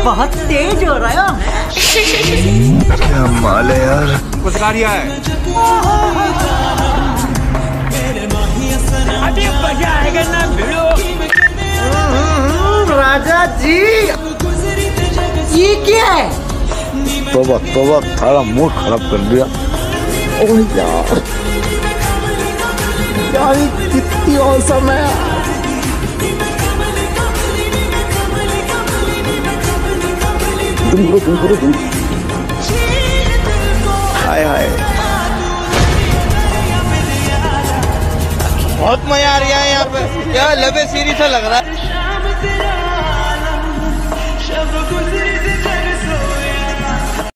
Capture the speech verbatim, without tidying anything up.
बहुत तेज हो रहा है। क्या माल है यार। कुछ गाड़िया है। अभी मजा आएगा ना भिड़ो। राजा जी ये क्या है? तोबा तोबा थारा मूड खराब कर दिया। ओह यार यार कितनी औसम है। तुम करो तुम करो तुम। हाय हाय बहुत मजा आ रहा है यहाँ पे। यार लबे सीरी सा लग रहा है।